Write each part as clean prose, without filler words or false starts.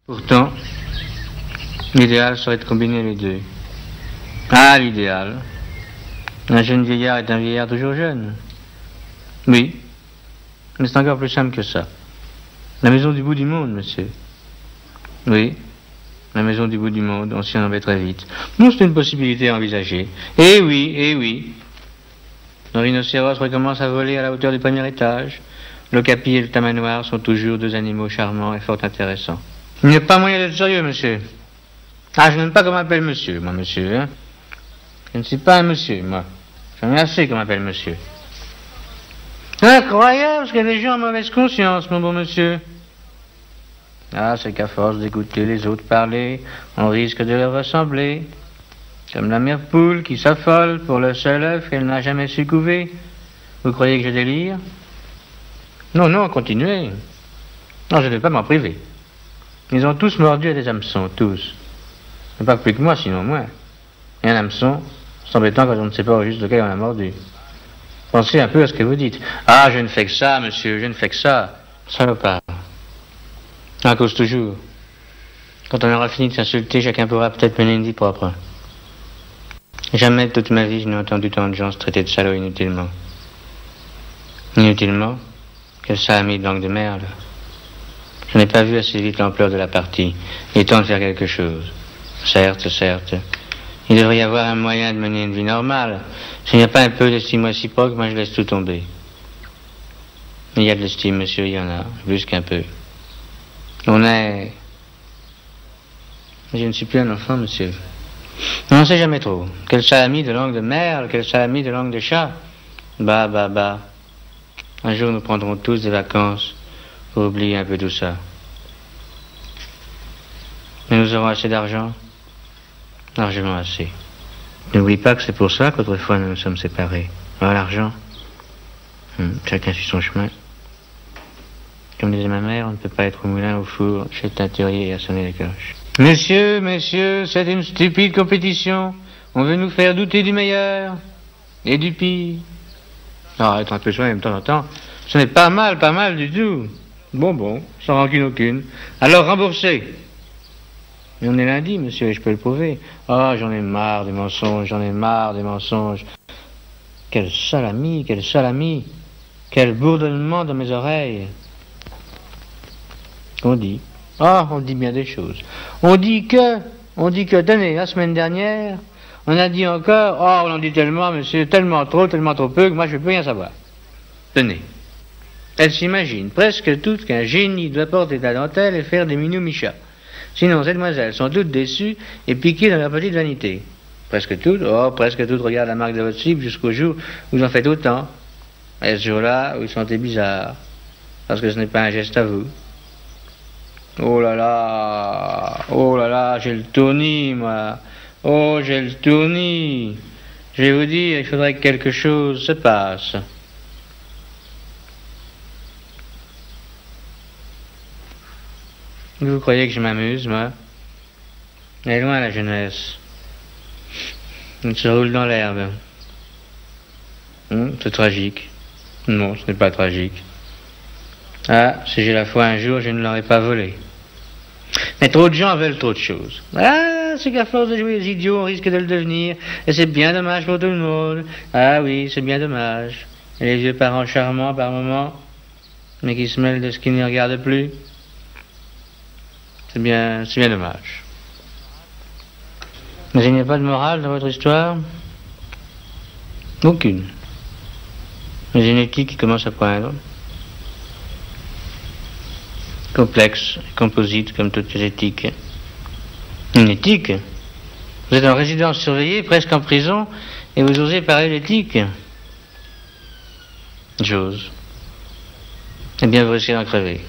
Pourtant, l'idéal serait de combiner les deux. Ah, l'idéal. Un jeune vieillard est un vieillard toujours jeune. Oui, mais c'est encore plus simple que ça. La maison du bout du monde, monsieur. Oui, la maison du bout du monde, on s'y en embêterait vite. Non, c'est une possibilité à envisager. Eh oui, eh oui. Le rhinocéros recommence à voler à la hauteur du premier étage. L'ocapi et le tamanoir sont toujours deux animaux charmants et fort intéressants. Il n'y a pas moyen d'être sérieux, monsieur. Ah, je n'aime pas qu'on m'appelle monsieur, moi, monsieur. Hein. Je ne suis pas un monsieur, moi. J'en ai assez qu'on m'appelle monsieur. C'est incroyable, parce qu'il y a des gens en mauvaise conscience, mon bon monsieur. Ah, c'est qu'à force d'écouter les autres parler, on risque de leur ressembler. Comme la mère poule qui s'affole pour le seul œuf qu'elle n'a jamais su couver. Vous croyez que je délire? Non, non, continuez. Non, je ne vais pas m'en priver. Ils ont tous mordu à des hameçons, tous. Mais pas plus que moi, sinon moi. Et un hameçon, c'est embêtant quand on ne sait pas au juste lequel on a mordu. Pensez un peu à ce que vous dites. Ah, je ne fais que ça, monsieur, je ne fais que ça. Salopard. À cause toujours. Quand on aura fini de s'insulter, chacun pourra peut-être mener une vie propre. Jamais de toute ma vie je n'ai entendu tant de gens se traiter de salauds inutilement. Inutilement? Quel salami de langue de merde. Je n'ai pas vu assez vite l'ampleur de la partie. Il est temps de faire quelque chose. Certes, certes. Il devrait y avoir un moyen de mener une vie normale. S'il n'y a pas un peu d'estime réciproque, moi je laisse tout tomber. Il y a de l'estime, monsieur, il y en a. Plus qu'un peu. On est... Je ne suis plus un enfant, monsieur. On n'en sait jamais trop. Quel salami de langue de merle, quel salami de langue de chat. Bah, bah, bah. Un jour, nous prendrons tous des vacances pour oublier un peu tout ça. Mais nous aurons assez d'argent. Largement assez. N'oublie pas que c'est pour ça qu'autrefois nous nous sommes séparés. Voilà l'argent. Chacun suit son chemin. Comme disait ma mère, on ne peut pas être au moulin, au four, chez le teinturier et à sonner les cloches. Messieurs, messieurs, c'est une stupide compétition. On veut nous faire douter du meilleur et du pire. Ah, être un peu soi-même de temps en temps, ce n'est pas mal du tout. Bon, sans rancune aucune. Alors remboursez. Mais on est lundi, monsieur, et je peux le prouver. Ah, j'en ai marre des mensonges, j'en ai marre des mensonges. Quel salami, quel bourdonnement dans mes oreilles. On dit bien des choses. On dit que, tenez, la semaine dernière, on a dit encore, oh, on en dit tellement, monsieur, tellement trop peu, que moi je ne peux rien savoir. Tenez. Elle s'imagine presque toutes qu'un génie doit porter de la dentelle et faire des minous-michas. Sinon, ces demoiselles sont toutes déçues et piquées dans leur petite vanité. Presque toutes, regardent la marque de votre slip jusqu'au jour où vous en faites autant. Et ce jour-là, vous vous sentez bizarre, parce que ce n'est pas un geste à vous. Oh là là, j'ai le tournis, moi. Oh, j'ai le tournis. Je vais vous dire, il faudrait que quelque chose se passe. Vous croyez que je m'amuse, moi? Elle est loin, la jeunesse. On se roule dans l'herbe. C'est tragique. Non, ce n'est pas tragique. Ah, si j'ai la foi un jour, je ne l'aurais pas volé. Mais trop de gens veulent trop de choses. Ah, c'est qu'à force de jouer les idiots, on risque de le devenir. Et c'est bien dommage pour tout le monde. Ah oui, c'est bien dommage. Et les vieux parents charmants par moments, mais qui se mêlent de ce qui ne les regarde plus. C'est bien dommage. Mais il n'y a pas de morale dans votre histoire? Aucune. Mais une éthique qui commence à poindre. Complexe, composite, comme toutes les éthiques. Une éthique? Vous êtes en résidence surveillée, presque en prison, et vous osez parler d'éthique? J'ose. Eh bien, vous risquez d'en crever.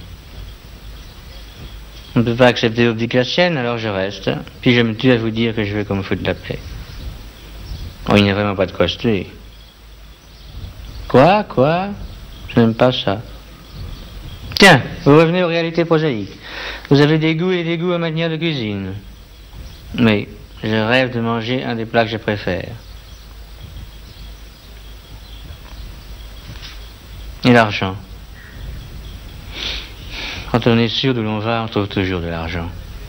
On ne peut pas accepter l'optique que la sienne, alors je reste. Puis je me tue à vous dire que je veux qu'on me foute la paix. Oh, il n'y a vraiment pas de quoi se tuer. Quoi? Je n'aime pas ça. Tiens, vous revenez aux réalités prosaïques. Vous avez des goûts et des goûts en matière de cuisine. Mais je rêve de manger un des plats que je préfère. Et l'argent. Quand on est sûr d'où l'on va, on trouve toujours de l'argent.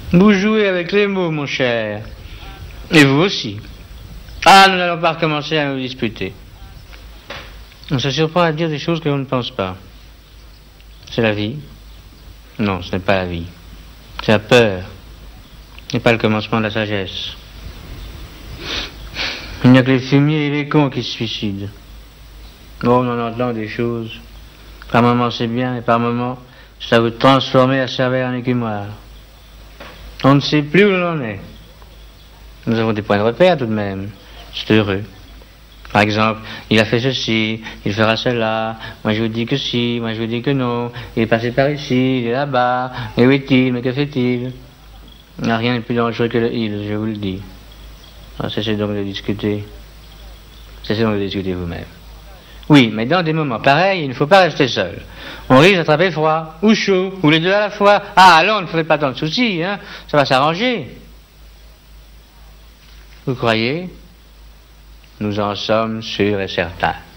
Vous jouez avec les mots, mon cher. Et vous aussi. Ah, nous n'allons pas recommencer à nous disputer. On se surprend à dire des choses que l'on ne pense pas. C'est la vie? Non, ce n'est pas la vie. C'est la peur. Ce n'est pas le commencement de la sagesse. Il n'y a que les fumiers et les cons qui se suicident. Oh, on en entend des choses. Par moments c'est bien, et par moments, ça vous transformer la cervelle en écumoire. On ne sait plus où l'on en est. Nous avons des points de repère tout de même. C'est heureux. Par exemple, il a fait ceci, il fera cela, moi je vous dis que si, moi je vous dis que non, il est passé par ici, il est là-bas, mais où est-il, mais que fait-il? Rien n'est plus dangereux que le il, je vous le dis. Alors, cessez donc de discuter. Cessez donc de discuter vous-même. Oui, mais dans des moments pareils, il ne faut pas rester seul. On risque d'attraper froid, ou chaud, ou les deux à la fois. Ah, alors, ne faites pas tant de soucis, hein, ça va s'arranger. Vous croyez? Nous en sommes sûrs et certains.